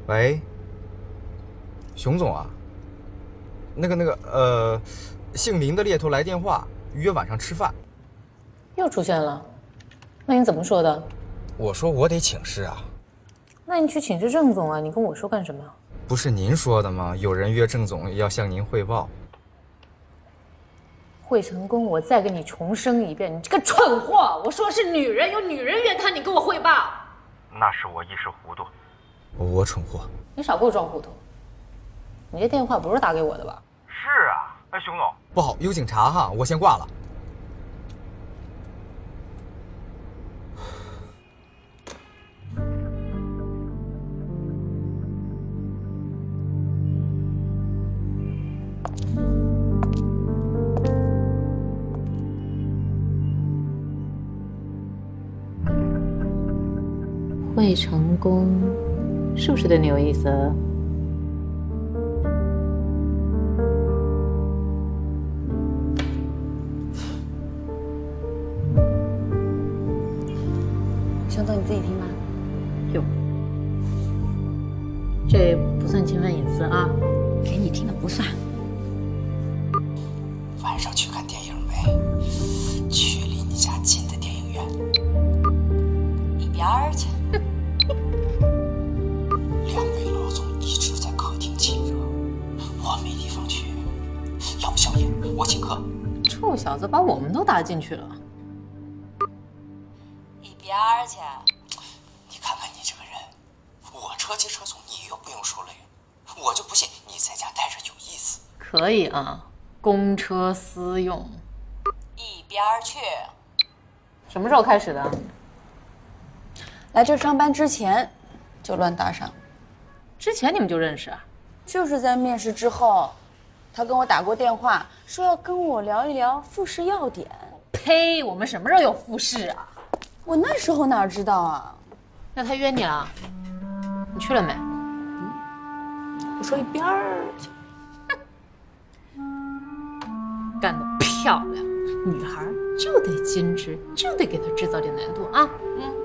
喂，熊总啊，姓林的猎头来电话，约晚上吃饭。 又出现了，那你怎么说的？ 我说我得请示啊。 那你去请示郑总啊，你跟我说干什么？ 不是您说的吗？有人约郑总要向您汇报。 会成功，我再给你重申一遍，你这个蠢货！我说是女人，有女人约谈，你跟我汇报。 那是我一时糊涂，我蠢货。 你少给我装糊涂！你这电话不是打给我的吧？ 是啊，哎，熊总，不好，有警察哈，我先挂了。 会成功，是不是对你有意思？ 熊总，你自己听吗？ 哟，这不算侵犯隐私啊， 给你听的不算。 晚上去看电影呗，去离你家近的电影院。 一边儿去。 两位老总一直在客厅亲热，我没地方去，要不宵夜我请客。 臭小子把我们都搭进去了。 一边儿去。 你看看你这个人，我车接车送，你又不用受累，我就不信你在家待着有意思。 可以啊，公车私用。 一边儿去。 什么时候开始的？ 来这上班之前就乱搭上， 之前你们就认识啊？ 就是在面试之后，他跟我打过电话，说要跟我聊一聊复试要点。 呸！我们什么时候有复试啊？ 我那时候哪知道啊？ 那他约你了，你去了没？ 我说一边儿去。 干得漂亮，女孩就得矜持，就得给她制造点难度啊。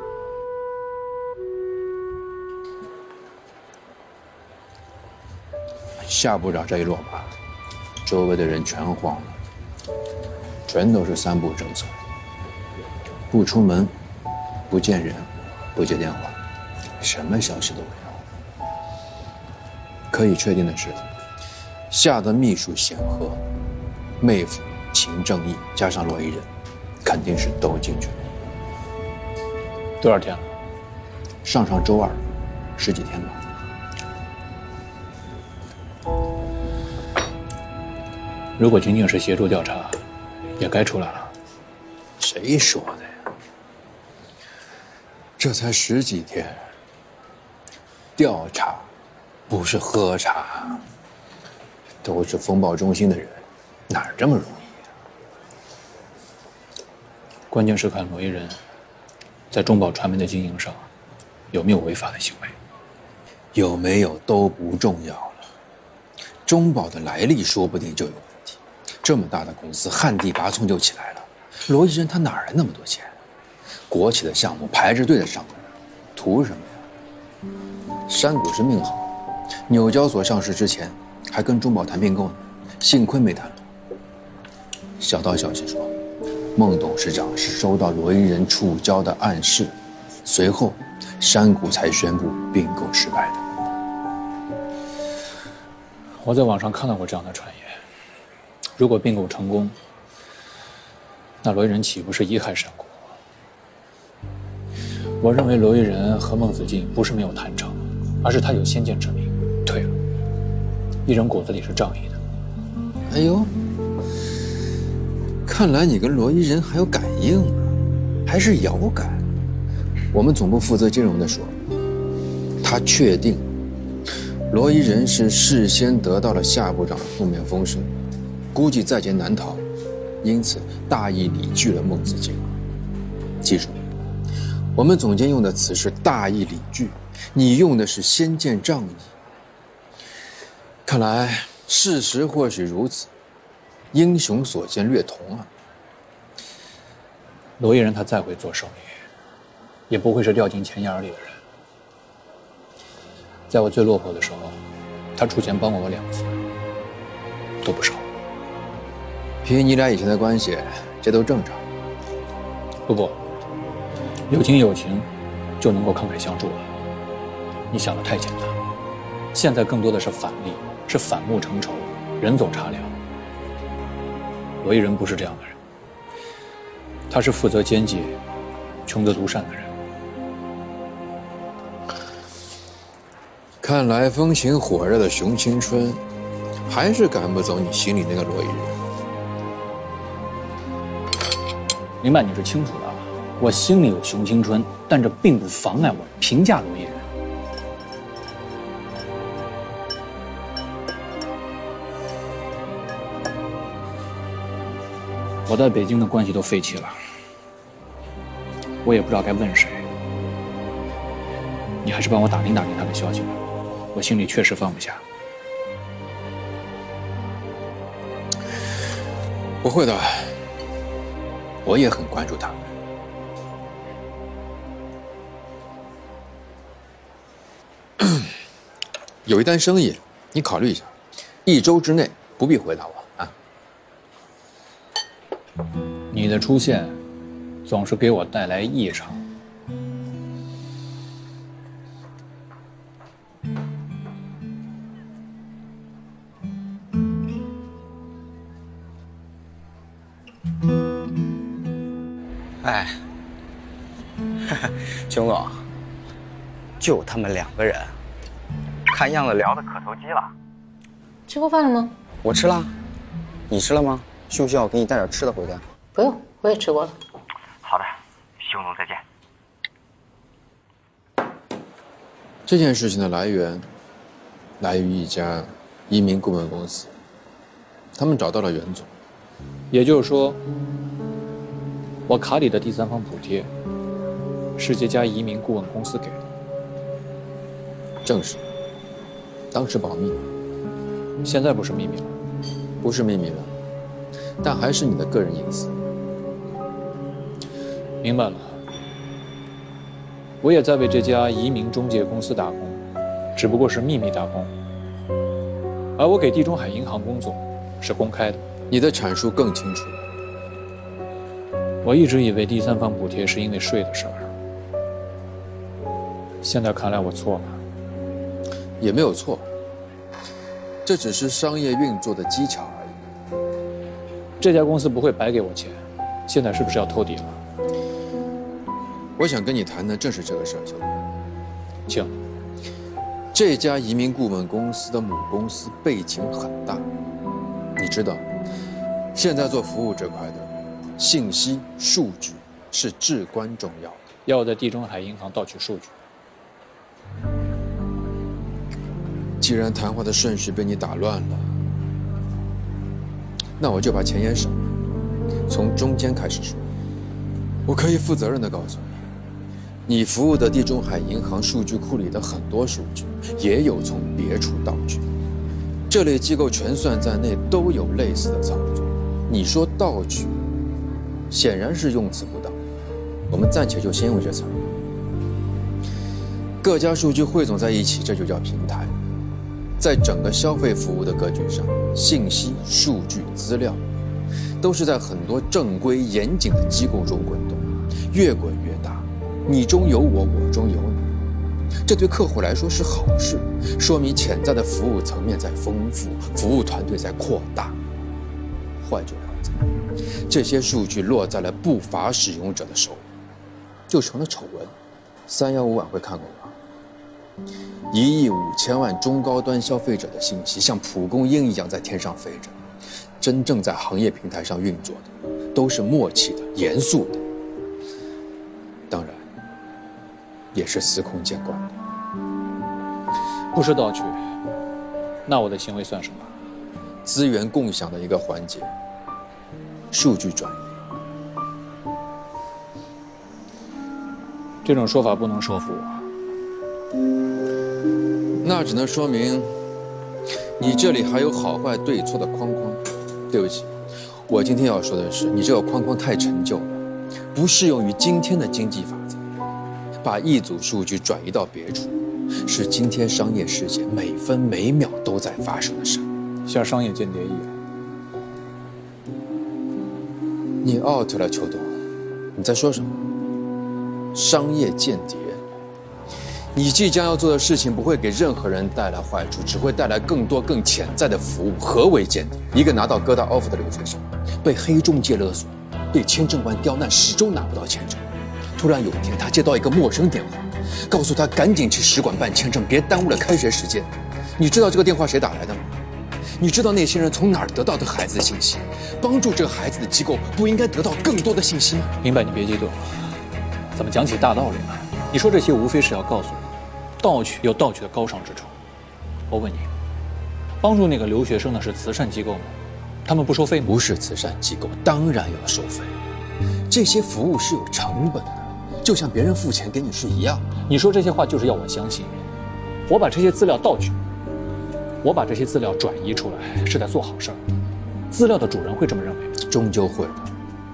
夏部长这一落马，周围的人全慌了，全都是3不政策：不出门，不见人，不接电话，什么消息都没有。可以确定的是，夏的秘书显赫，妹夫秦正义加上罗一人，肯定是都进去了。 多少天了？ 上周2，10几天吧。 如果仅仅是协助调查，也该出来了。 谁说的呀？这才10几天，调查不是喝茶，都是风暴中心的人，哪儿这么容易啊？ 关键是看罗一人在中宝传媒的经营上有没有违法的行为。 有没有都不重要了，中宝的来历说不定就有问题。这么大的公司，旱地拔葱就起来了，罗一人他哪来那么多钱？国企的项目排着队的上门，图什么呀？山谷是命好，纽交所上市之前还跟中宝谈并购呢，幸亏没谈拢。小道消息说，孟董事长是收到罗一人触礁的暗示，随后山谷才宣布并购失败的。 我在网上看到过这样的传言，如果并购成功，那罗一人岂不是贻害山谷？我认为罗一人和孟子敬不是没有谈成，而是他有先见之明，退了。一人骨子里是仗义的。 哎呦，看来你跟罗一人还有感应啊，还是遥感。我们总部负责金融的说，他确定罗一人是事先得到了夏部长的负面风声，估计在劫难逃，因此大义理据了孟子敬。记住，我们总监用的词是大义理据，你用的是先见仗义。看来事实或许如此，英雄所见略同啊。 罗一人他再会做生意，也不会是掉进钱眼里的人。 在我最落魄的时候，他出钱帮过我2次，都不少。 凭你俩以前的关系，这都正常。 不，有情有情，就能够慷慨相助了。你想的太简单了，现在更多的是反例，是反目成仇，人走茶凉。罗一人不是这样的人，他是负责奸计、穷则独善的人。 看来风情火热的熊青春，还是赶不走你心里那个罗一人。 明白你是清楚的，我心里有熊青春，但这并不妨碍我评价罗一人。我在北京的关系都废弃了，我也不知道该问谁。你还是帮我打听打听他的消息吧，我心里确实放不下。 不会的，我也很关注他。有一单生意，你考虑一下，1周之内不必回答我啊。 你的出现总是给我带来异常。 哎，熊总，就他们2个人，看样子聊得可投机了。 吃过饭了吗？ 我吃了，你吃了吗？需不需要我给你带点吃的回家？ 不用，我也吃过了。 好的，熊总再见。 这件事情的来源，来于一家移民顾问公司，他们找到了袁总。 也就是说，我卡里的第3方补贴是这家移民顾问公司给的。 正是，当时保密， 现在不是秘密了。 不是秘密了，但还是你的个人隐私。 明白了，我也在为这家移民中介公司打工，只不过是秘密打工。而我给地中海银行工作是公开的。 你的阐述更清楚了。 我一直以为第3方补贴是因为税的事儿，现在看来我错了。 也没有错，这只是商业运作的技巧而已。 这家公司不会白给我钱，现在是不是要偷底了？ 我想跟你谈的正是这个事儿，小董。 请。 这家移民顾问公司的母公司背景很大，你知道，现在做服务这块的信息数据是至关重要的。 要我在地中海银行盗取数据？ 既然谈话的顺序被你打乱了，那我就把前言省了，从中间开始说。我可以负责任地告诉你，你服务的地中海银行数据库里的很多数据也有从别处盗取，这类机构全算在内都有类似的操作。你说盗取，显然是用词不当，我们暂且就先用这词儿。各家数据汇总在一起，这就叫平台。在整个消费服务的格局上，信息、数据、资料，都是在很多正规严谨的机构中滚动，越滚越大，你中有我，我中有你。这对客户来说是好事，说明潜在的服务层面在丰富，服务团队在扩大。换句话讲，这些数据落在了不法使用者的手里，就成了丑闻。315晚会看过吗？1亿5千万中高端消费者的信息像蒲公英一样在天上飞着，真正在行业平台上运作的都是默契的、严肃的，当然也是司空见惯的。 不是盗取，那我的行为算什么？ 资源共享的一个环节，数据转移。 这种说法不能说服我。 那只能说明你这里还有好坏对错的框框。对不起，我今天要说的是，你这个框框太陈旧了，不适用于今天的经济法则。把一组数据转移到别处， 是今天商业世界每分每秒都在发生的事。 像商业间谍一样。 你 out 了，邱董，你在说什么？商业间谍？你即将要做的事情不会给任何人带来坏处，只会带来更多更潜在的服务。何为间谍？一个拿到哥大 offer 的留学生，被黑中介勒索，被签证官刁难，始终拿不到签证。突然有一天，他接到一个陌生电话，告诉他赶紧去使馆办签证，别耽误了开学时间。你知道这个电话谁打来的吗？你知道那些人从哪儿得到的孩子的信息？帮助这个孩子的机构不应该得到更多的信息吗？ 明白，你别激动。怎么讲起大道理了？你说这些无非是要告诉我，盗取有盗取的高尚之处。我问你，帮助那个留学生的是慈善机构吗？他们不收费吗？ 不是慈善机构，当然要收费。这些服务是有成本的，就像别人付钱给你是一样的。 你说这些话就是要我相信，我把这些资料盗取，我把这些资料转移出来是在做好事儿，资料的主人会这么认为吗？ 终究会的。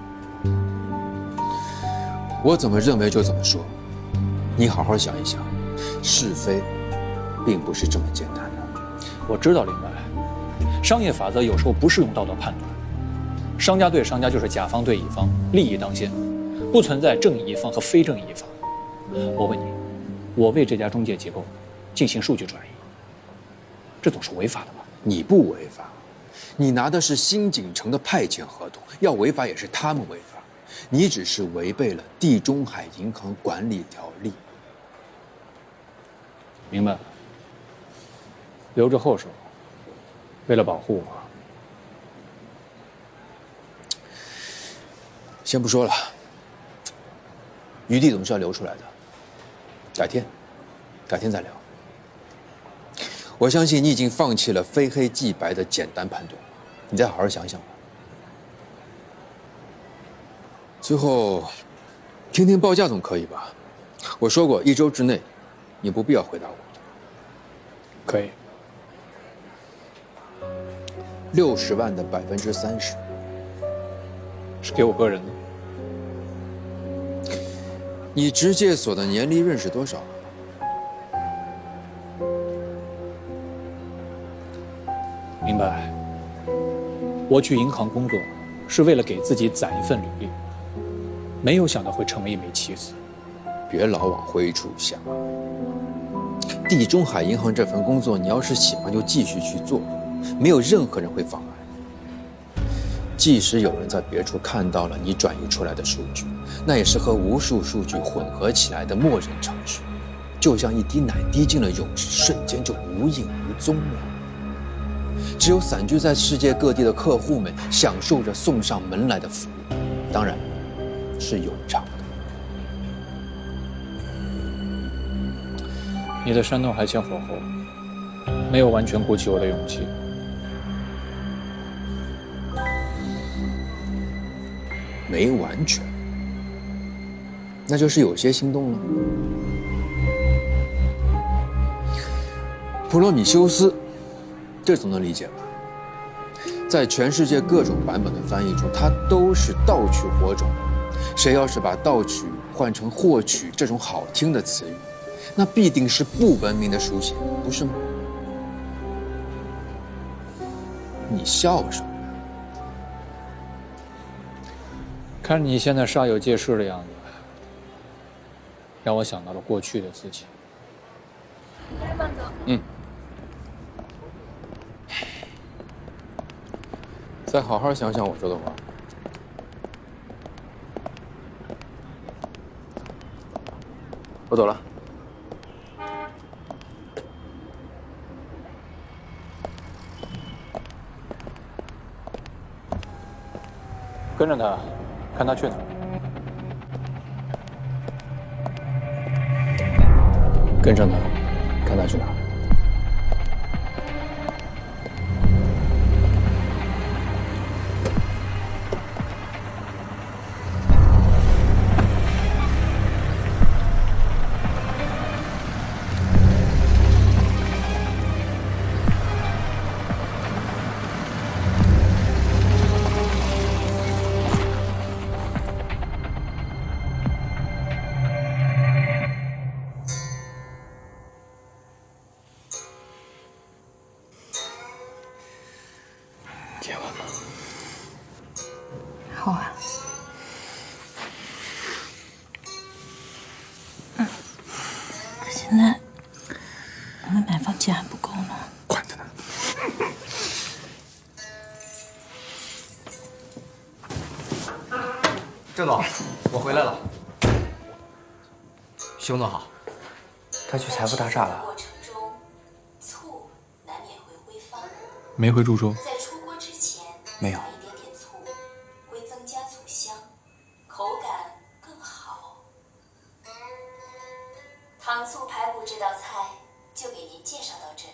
我怎么认为就怎么说，你好好想一想，是非并不是这么简单的。 我知道，林白，商业法则有时候不是用道德判断，商家对商家就是甲方对乙方，利益当先，不存在正义一方和非正义一方。我问你，我为这家中介机构进行数据转移，这总是违法的吧？ 你不违法，你拿的是新锦城的派遣合同，要违法也是他们违法，你只是违背了地中海银行管理条例。 明白了，留着后手，为了保护我。 先不说了，余地总是要留出来的，改天再聊。我相信你已经放弃了非黑即白的简单判断，你再好好想想吧。最后，听听报价总可以吧？我说过，1周之内，你不必要回答我。 可以。 60万的30%， 是给我个人的。 你直介所的年利润是多少？ 明白。我去银行工作，是为了给自己攒一份履历，没有想到会成为一枚棋子。 别老往灰处想啊！地中海银行这份工作，你要是喜欢就继续去做。 没有任何人会妨碍。即使有人在别处看到了你转移出来的数据，那也是和无数数据混合起来的默认程序，就像一滴奶滴进了泳池，瞬间就无影无踪了。只有散居在世界各地的客户们享受着送上门来的服务，当然是永长的。 你的山洞还欠火候，没有完全鼓起我的勇气。 没完全，那就是有些心动了。普罗米修斯，这总能理解吧？在全世界各种版本的翻译中，它都是盗取火种。谁要是把盗取换成获取这种好听的词语，那必定是不文明的书写，不是吗？你笑什么？ 看你现在煞有介事的样子，让我想到了过去的自己。嗯。 再好好想想我说的话。我走了。 跟着他。 看他去哪儿， 跟上他，看他去哪儿。 接吻吗？ 好啊。可现在我们买房钱还不够呢。 管他呢。 郑总，我回来了。熊总好。 他去财富大厦了。 过程中，醋难免会挥发。 没回住说。 在出锅之前， 没有。 撒一点点醋，会增加醋香，口感更好。糖醋排骨这道菜就给您介绍到这里。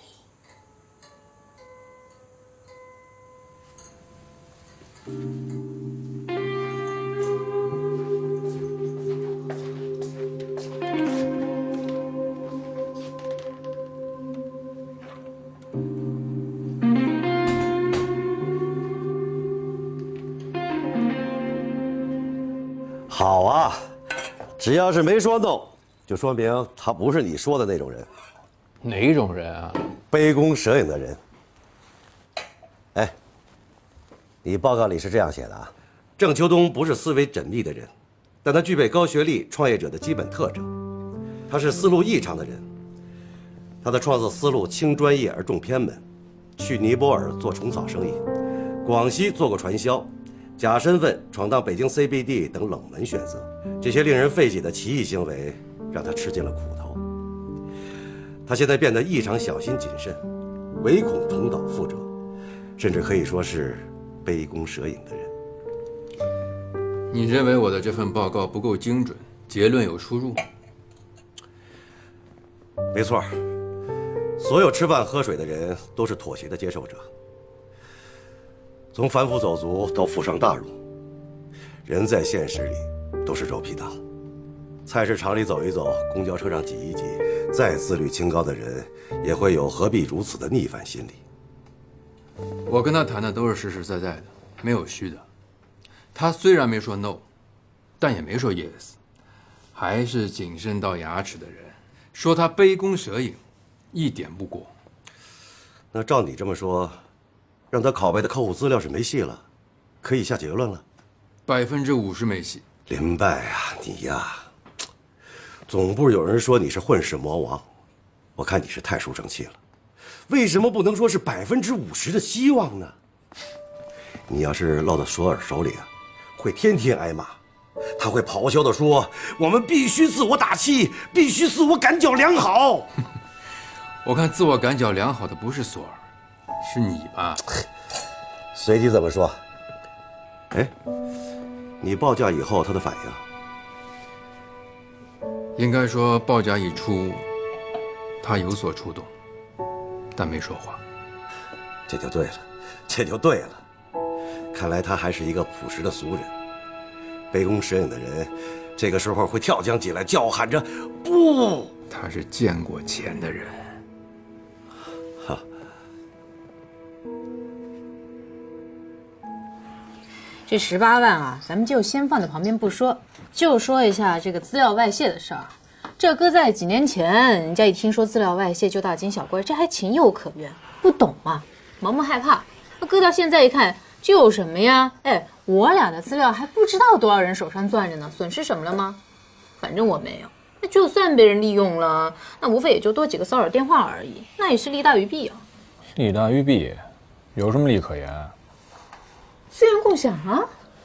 好啊，只要是没说 no， 就说明他不是你说的那种人。 哪种人啊？ 杯弓蛇影的人。哎，你报告里是这样写的啊：郑秋冬不是思维缜密的人，但他具备高学历创业者的基本特征。他是思路异常的人，他的创作思路轻专业而重偏门，去尼泊尔做虫草生意，广西做过传销。假身份闯荡北京 CBD 等冷门选择，这些令人费解的奇异行为让他吃尽了苦头。他现在变得异常小心谨慎，唯恐重蹈覆辙，甚至可以说是杯弓蛇影的人。 你认为我的这份报告不够精准，结论有出入？ 没错，所有吃饭喝水的人都是妥协的接受者。从凡夫走卒到富商大儒，人在现实里都是肉皮党。菜市场里走一走，公交车上挤一挤，再自律清高的人，也会有何必如此的逆反心理。 我跟他谈的都是实实在在的，没有虚的。他虽然没说 no， 但也没说 yes， 还是谨慎到牙齿的人，说他杯弓蛇影，一点不过。 那照你这么说，让他拷贝的客户资料是没戏了，可以下结论了。 50%没戏。 林拜啊，你呀，总部有人说你是混世魔王，我看你是太书生气了。为什么不能说是50%的希望呢？你要是落到索尔手里啊，会天天挨骂，他会咆哮地说：“我们必须自我打气，必须自我感觉良好。” 我看自我感觉良好的不是索尔，是你吧？ 随即怎么说？哎，你报价以后他的反应？ 应该说报价一出，他有所触动，但没说话。 这就对了，这就对了。看来他还是一个朴实的俗人。杯弓蛇影的人，这个时候会跳江起来，叫喊着“不”。 他是见过钱的人。 哈。 这18万啊，咱们就先放在旁边不说，就说一下这个资料外泄的事儿。这搁在几年前，人家一听说资料外泄就大惊小怪，这还情有可原，不懂嘛，萌萌害怕。那搁到现在一看，这有什么呀？哎，我俩的资料还不知道多少人手上攥着呢，损失什么了吗？反正我没有。那就算被人利用了，那无非也就多几个骚扰电话而已，那也是利大于弊啊。 利大于弊，有什么利可言？ 资源共享啊！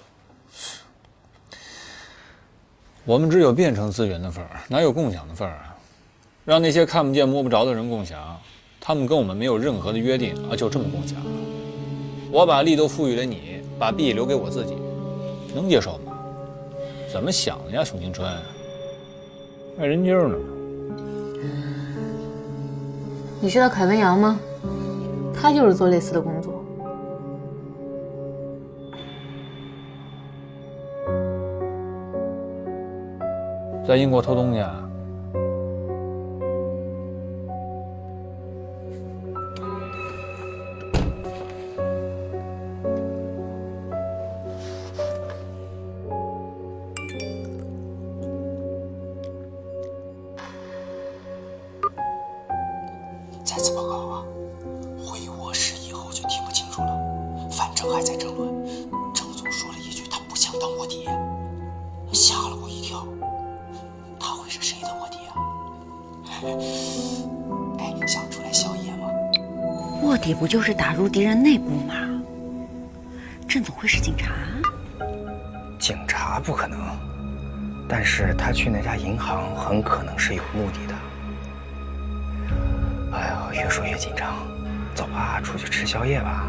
我们只有变成资源的份儿，哪有共享的份儿啊？让那些看不见摸不着的人共享，他们跟我们没有任何的约定啊，就这么共享。我把利都赋予了你，把弊留给我自己，能接受吗？怎么想的呀，熊青春？爱人精呢？ 你知道凯文阳吗？他就是做类似的工作。 在英国偷东西啊？ 再次报告啊，会议卧室以后就听不清楚了。反正庭还在争论，郑总说了一句他不想当卧底，吓了我一跳。他会是谁的卧底啊？哎，想出来宵夜吗？ 卧底不就是打入敌人内部吗？郑总会是警察？ 警察不可能，但是他去那家银行很可能是有目的的。哎呀，越说越紧张，走吧，出去吃宵夜吧。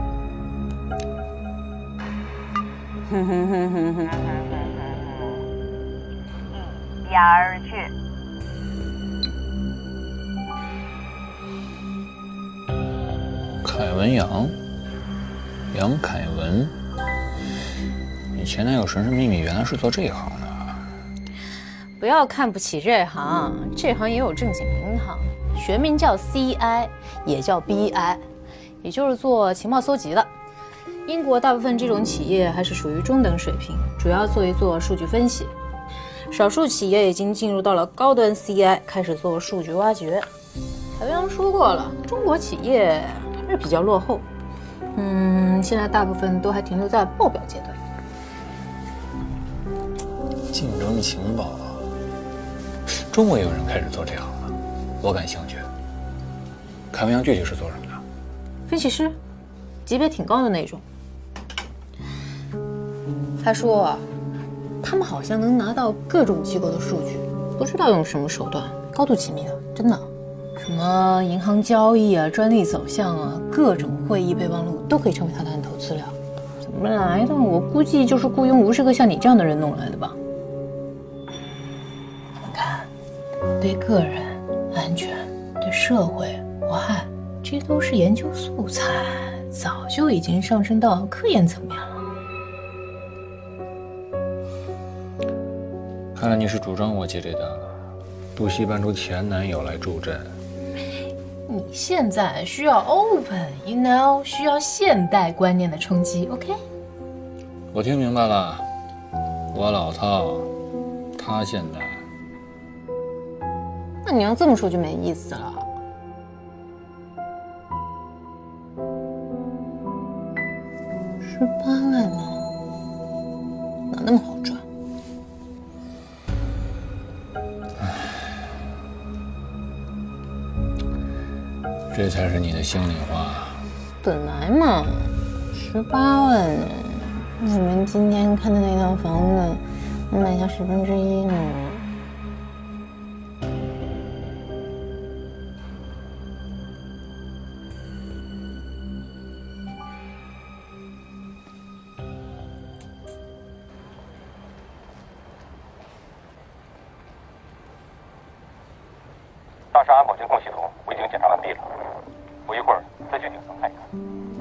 一言而去。 凯文杨，杨凯文，你前男友神神秘秘原来是做这一行的。 不要看不起这行，这行也有正经银行，学名叫 CI， 也叫 BI， 也就是做情报搜集的。英国大部分这种企业还是属于中等水平，主要做一做数据分析。少数企业已经进入到了高端 CI， 开始做数据挖掘。凯文杨说过了，中国企业还是比较落后，现在大部分都还停留在报表阶段。 竞争情报，中国也有人开始做这行了，我感兴趣。凯文杨具体是做什么的？ 分析师，级别挺高的那种。他说啊，他们好像能拿到各种机构的数据，不知道用什么手段，高度机密的，真的。什么银行交易啊、专利走向啊、各种会议备忘录都可以成为他的案头资料。怎么来的？我估计就是雇佣50个像你这样的人弄来的吧。你看，对个人安全、对社会祸害，这都是研究素材，早就已经上升到科研层面了。 看来你是主张我接这单了，不惜搬出前男友来助阵。 你现在需要 open，you know， 需要现代观念的冲击 ，OK？ 我听明白了，我老套，他现代。 那你要这么说就没意思了。18万呢，哪那么好赚？ 这才是你的心里话。 本来嘛，18万呢，你们今天看的那套房子，能买下1/10呢。 大厦安保监控系统我已经检查完毕了，我一会儿再去顶层看一看。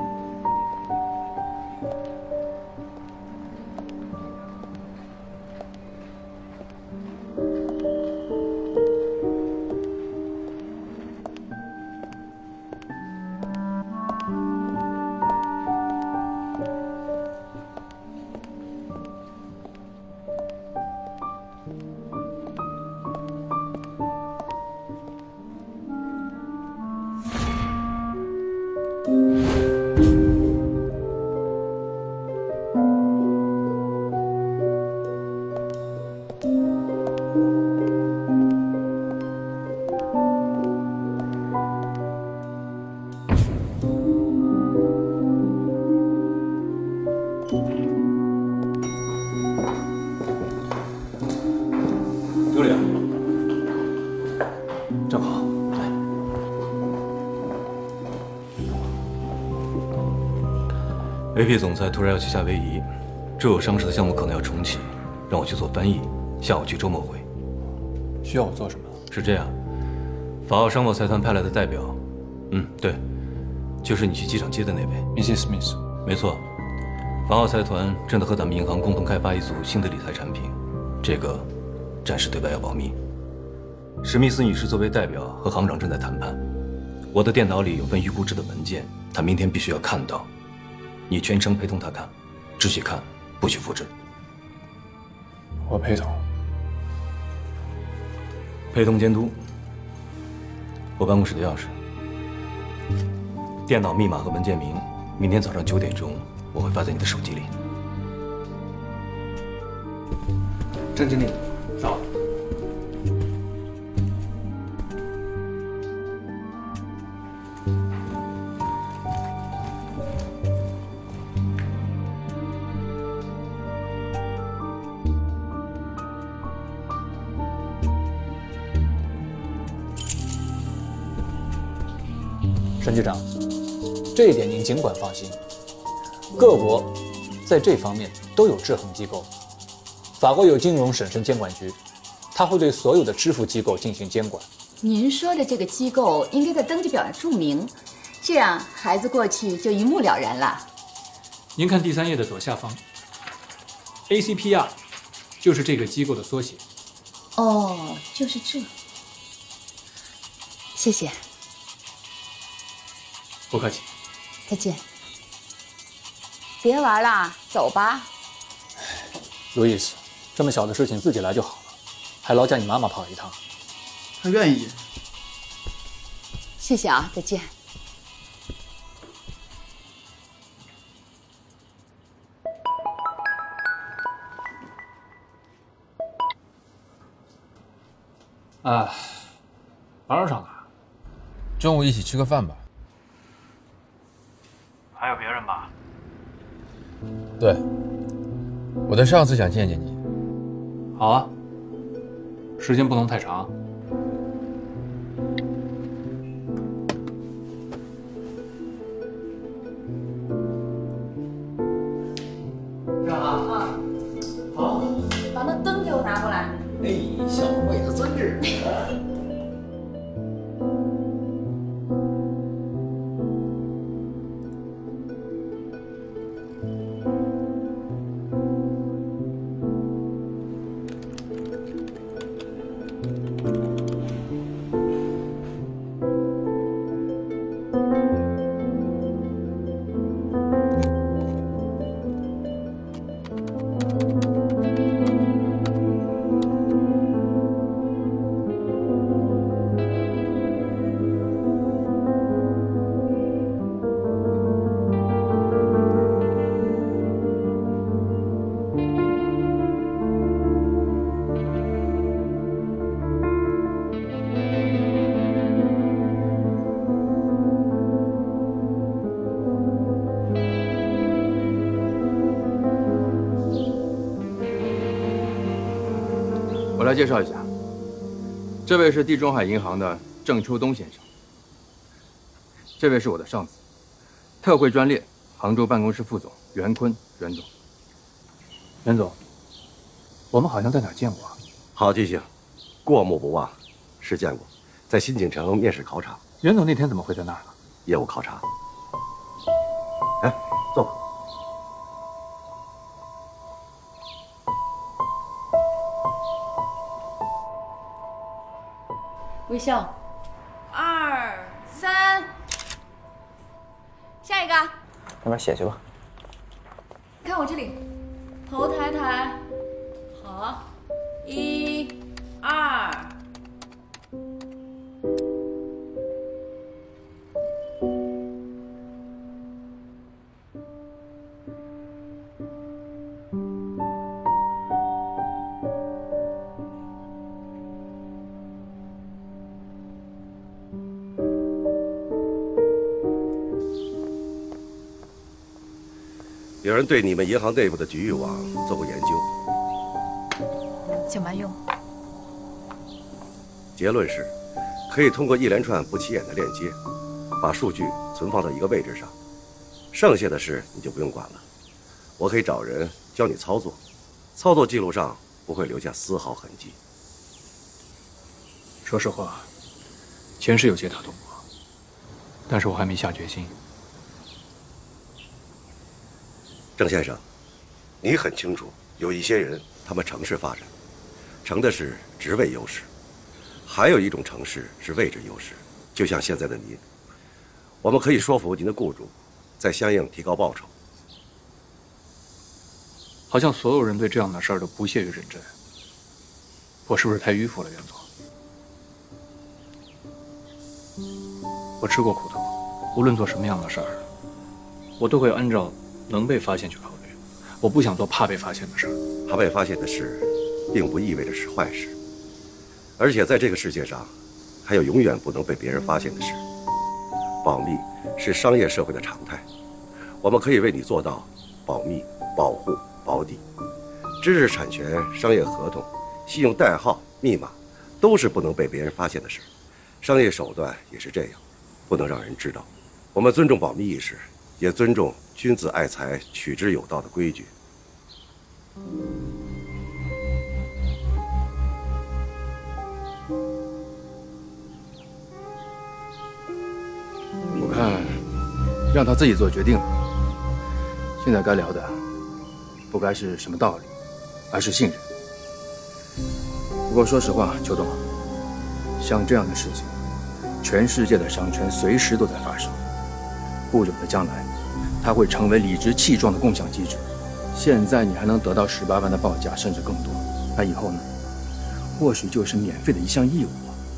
经理，正好， 来。AP 总裁突然要去夏威夷，这有上市的项目可能要重启，让我去做翻译，下午去周末会。 需要我做什么？ 是这样，法澳商贸财团派来的代表，对，就是你去机场接的那位 ，Mrs. Smith。 没错，法澳财团正在和咱们银行共同开发一组新的理财产品，这个暂时对外要保密。史密斯女士作为代表和行长正在谈判，我的电脑里有份预估制的文件，她明天必须要看到。你全程陪同她看，只许看，不许复制。 我陪同。 陪同监督。我办公室的钥匙、电脑密码和文件名，明天早上9点钟我会发在你的手机里。 郑经理，早。沈局长，这一点您尽管放心。各国在这方面都有制衡机构，法国有金融审慎监管局，它会对所有的支付机构进行监管。 您说的这个机构应该在登记表上注明，这样孩子过去就一目了然了。 您看第3页的左下方 ，ACPR 就是这个机构的缩写。 哦，就是这。谢谢。 不客气。 再见。别玩了，走吧。 路易斯，这么小的事情自己来就好了，还劳驾你妈妈跑一趟。 她愿意。 谢谢啊，再见。 啊，班上了。 中午一起吃个饭吧。 还有别人吧？ 对，我的上司想见见你。 好啊，时间不能太长。 这样啊，好， 把那灯给我拿过来。 哎，小妹的尊旨。 我来介绍一下，这位是地中海银行的郑秋冬先生，这位是我的上司，特惠专列杭州办公室副总袁坤袁总。 袁总，我们好像在哪儿见过啊？ 好记性，过目不忘，是见过，在新景城面试考场。 袁总那天怎么会在那儿呢？ 业务考察。哎，坐吧。 微笑，2、3，下一个。 那边写去吧。 看我这里，头抬抬，好，1、2。 有人对你们银行内部的局域网做过研究， 请慢用。 结论是，可以通过一连串不起眼的链接，把数据存放到一个位置上，剩下的事你就不用管了。我可以找人教你操作，操作记录上不会留下丝毫痕迹。 说实话，钱是有些打动我，但是我还没下决心。 郑先生，你很清楚，有一些人他们城市发展，成的是职位优势，还有一种城市是位置优势，就像现在的您，我们可以说服您的雇主，再相应提高报酬。 好像所有人对这样的事儿都不屑于认真，我是不是太迂腐了，袁总？我吃过苦头，无论做什么样的事儿，我都会按照能被发现去考虑，我不想做怕被发现的事儿。 怕被发现的事，并不意味着是坏事。而且在这个世界上，还有永远不能被别人发现的事。保密是商业社会的常态，我们可以为你做到保密、保护、保底。知识产权、商业合同、信用代号、密码，都是不能被别人发现的事。商业手段也是这样，不能让人知道。我们尊重保密意识，也尊重君子爱财、取之有道的规矩。 我看，让他自己做决定吧。现在该聊的，不该是什么道理，而是信任。不过说实话，邱总，像这样的事情，全世界的商圈随时都在发生。不久的将来，它会成为理直气壮的共享机制。现在你还能得到18万的报价，甚至更多，那以后呢？或许就是免费的一项义务。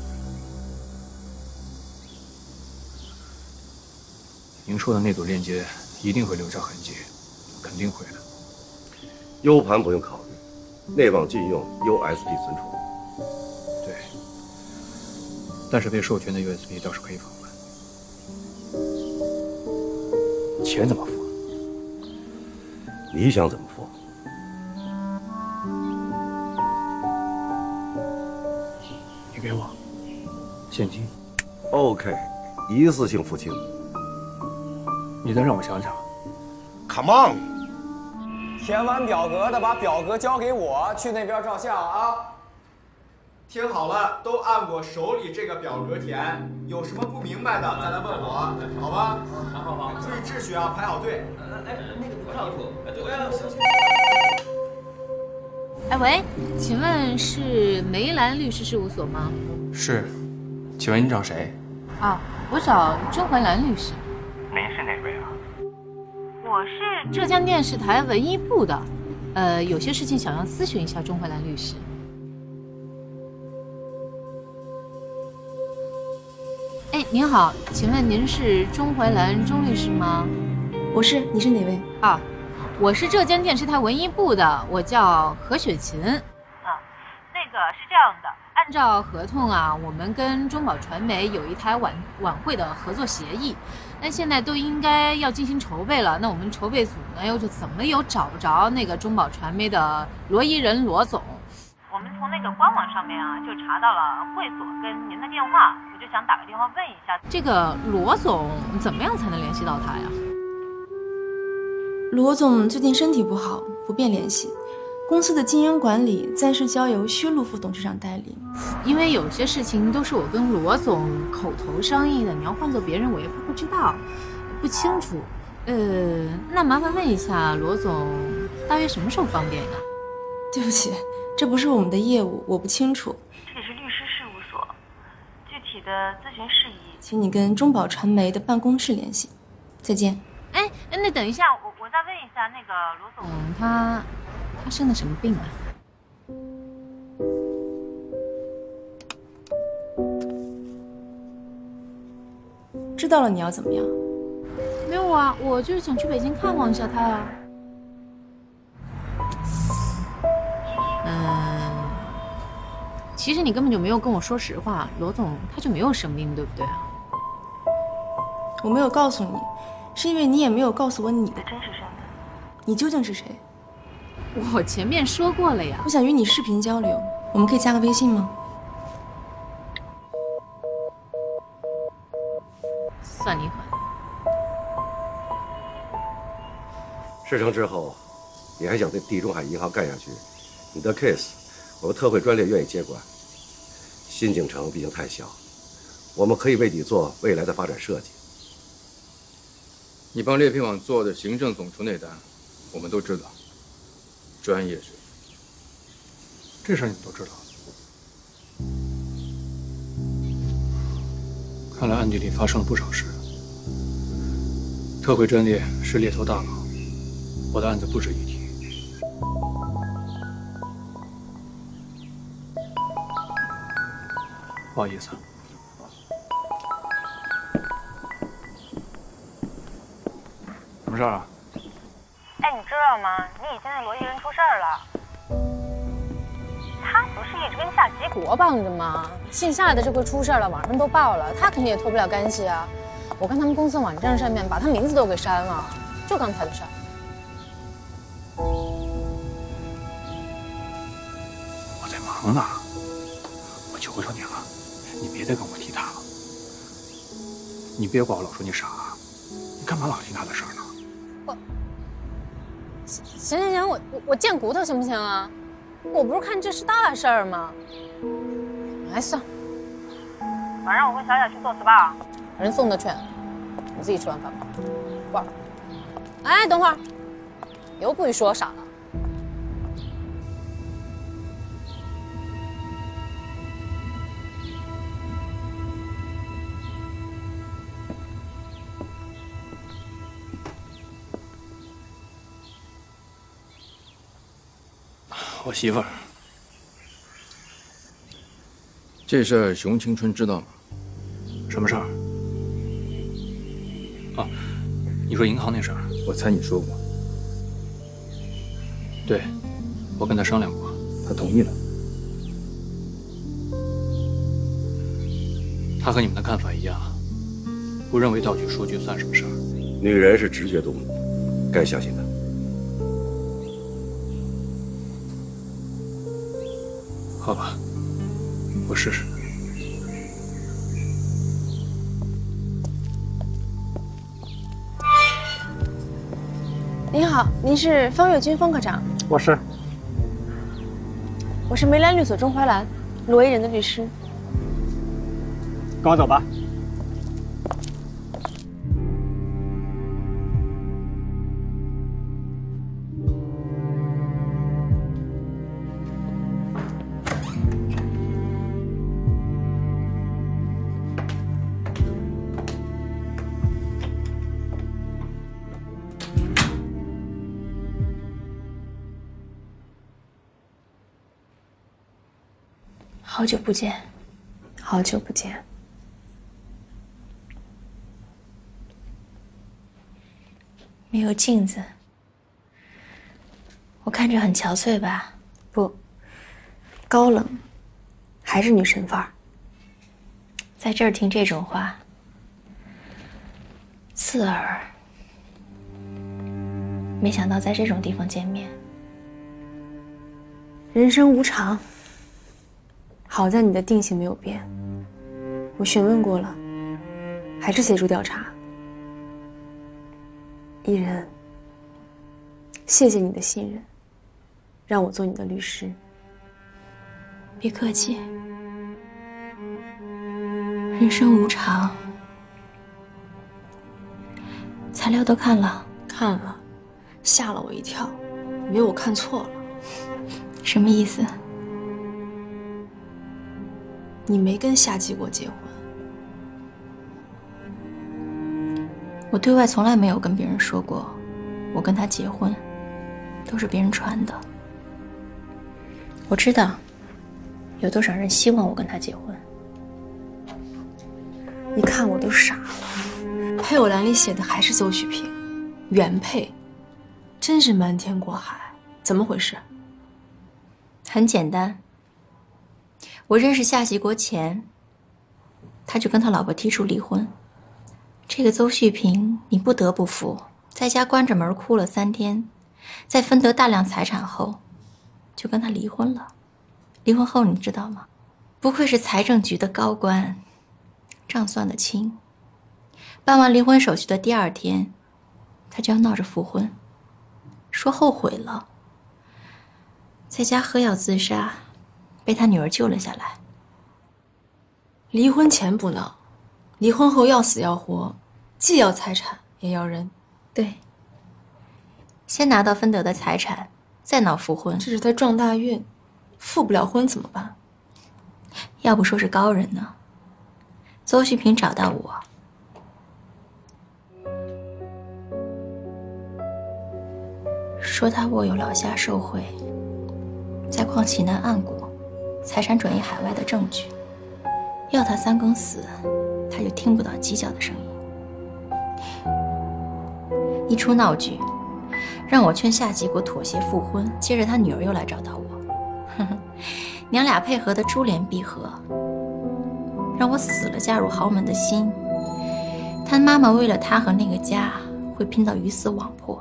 您说的那组链接一定会留下痕迹，肯定会的。 U 盘不用考虑，内网禁用 USB 存储。 对，但是被授权的 USB 倒是可以访问。钱怎么付？ 你想怎么付？ 你给我现金。 OK， 一次性付清。 你再让我想想。 Come on！ 填完表格的把表格交给我，去那边照相啊。听好了，都按我手里这个表格填，有什么不明白的再来问我，好吧？好。注意秩序啊，排好队。那个多少处？对， 哎喂，请问是梅兰律师事务所吗？ 是，请问你找谁？ 啊，我找钟怀兰律师。 您是哪位啊？ 我是浙江电视台文艺部的，有些事情想要咨询一下钟怀兰律师。哎，您好，请问您是钟怀兰钟律师吗？ 我是，你是哪位？ 啊，我是浙江电视台文艺部的，我叫何雪琴。那个是这样的，按照合同啊，我们跟中宝传媒有一台晚会的合作协议，那现在都应该要进行筹备了。那我们筹备组呢，又是怎么又找不着那个中宝传媒的罗伊人罗总？我们从那个官网上面啊，就查到了会所跟您的电话，我就想打个电话问一下，这个罗总怎么样才能联系到他呀？ 罗总最近身体不好，不便联系。公司的经营管理暂时交由薛路副董事长代理。 因为有些事情都是我跟罗总口头商议的，你要换做别人，我也不知道，不清楚。那麻烦问一下罗总，大约什么时候方便呀？ 对不起，这不是我们的业务，我不清楚。 这里是律师事务所，具体的咨询事宜， 请你跟中宝传媒的办公室联系。再见。 哎，那等一下，我再问一下那个罗总，他生的什么病啊？ 知道了，你要怎么样？ 没有啊，我就是想去北京看望一下他呀。其实你根本就没有跟我说实话，罗总他就没有生病，对不对啊？ 我没有告诉你，是因为你也没有告诉我你的真实身份。 你究竟是谁？ 我前面说过了呀。 我想与你视频交流，我们可以加个微信吗？ 算你狠。 事成之后，你还想在地中海银行干下去？你的 case， 我们特惠专列愿意接管。新景城毕竟太小，我们可以为你做未来的发展设计。 你帮猎聘网做的行政总厨那单，我们都知道，专业是。 这事儿你们都知道。看来暗地里发生了不少事。特惠专列是猎头大佬，我的案子不值一提。不好意思。什么事儿啊？ 道吗？你以前那罗艺人出事儿了。他不是一直跟夏吉国绑着吗？姓夏的这回出事了，网上都报了，他肯定也脱不了干系啊。我看他们公司网站上面把他名字都给删了，就刚才的事儿。 我在忙呢，我求求你了，你别再跟我提他了。你别管我老说你傻，你干嘛老提他的事儿呢？ 行，我贱骨头行不行啊？我不是看这是大事儿吗？哎，算了，晚上我跟小雅去做 SPA， 人送的券，你自己吃完饭吧。挂了。哎，等会儿，又不许说我傻了。 我媳妇儿， 这事儿熊青春知道吗？ 什么事儿？啊，你说银行那事儿？ 我猜你说过。 对，我跟他商量过， 他同意了。 他和你们的看法一样，不认为盗取数据算什么事儿。 女人是直觉动物，该相信她。 好吧，我试试。 您好，您是方月军方科长？ 我是。 我是梅兰律所钟怀兰，罗艺人的律师。 跟我走吧。 好久不见，好久不见。 没有镜子，我看着很憔悴吧？ 不，高冷，还是女神范儿。 在这儿听这种话，刺耳。没想到在这种地方见面。 人生无常。好在你的定性没有变，我询问过了，还是协助调查。艺人，谢谢你的信任，让我做你的律师。 别客气，人生无常。材料都看了？ 看了，吓了我一跳，以为我看错了。 什么意思？ 你没跟夏季国结婚。 我对外从来没有跟别人说过我跟他结婚，都是别人传的。我知道有多少人希望我跟他结婚。 一看我都傻了，配偶栏里写的还是邹旭平，原配，真是瞒天过海，怎么回事？ 很简单。我认识夏季国前，他就跟他老婆提出离婚。这个邹旭平，你不得不服，在家关着门哭了3天，在分得大量财产后，就跟他离婚了。离婚后你知道吗？不愧是财政局的高官，账算得清。办完离婚手续的第2天，他就要闹着复婚，说后悔了，在家喝药自杀。被他女儿救了下来。 离婚前不闹，离婚后要死要活，既要财产也要人。 对，先拿到分得的财产，再闹复婚。 这是他撞大运，复不了婚怎么办？ 要不说是高人呢。邹旭平找到我，说他握有老夏受贿，在邝启南案谷财产转移海外的证据，要他3更死，他就听不到鸡叫的声音。一出闹剧， 让我劝夏吉国妥协复婚。接着他女儿又来找到我，娘俩配合的珠联璧合，让我死了嫁入豪门的心。他妈妈为了他和那个家，会拼到鱼死网破。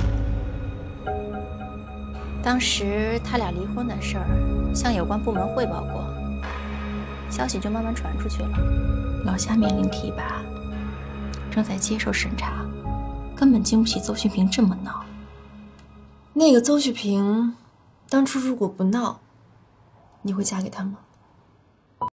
当时他俩离婚的事儿向有关部门汇报过，消息就慢慢传出去了。老夏面临提拔，正在接受审查，根本经不起邹旭平这么闹。 那个邹旭平，当初如果不闹，你会嫁给他吗？